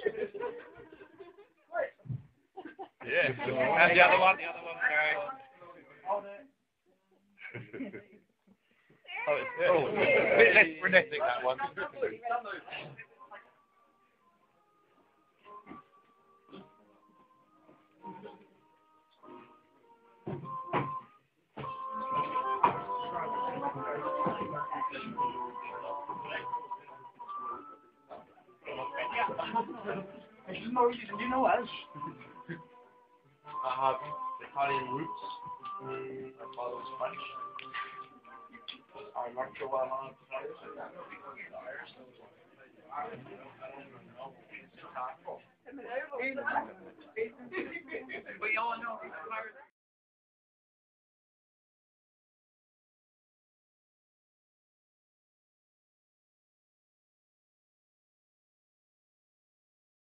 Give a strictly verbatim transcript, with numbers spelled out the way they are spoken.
Yeah. And the other one, the other one, sorry. Oh, it's good. Oh, a bit less frenetic, that one. You know, you know us. I have Italian roots. My father was French. I'm not sure why I'm on it. We all know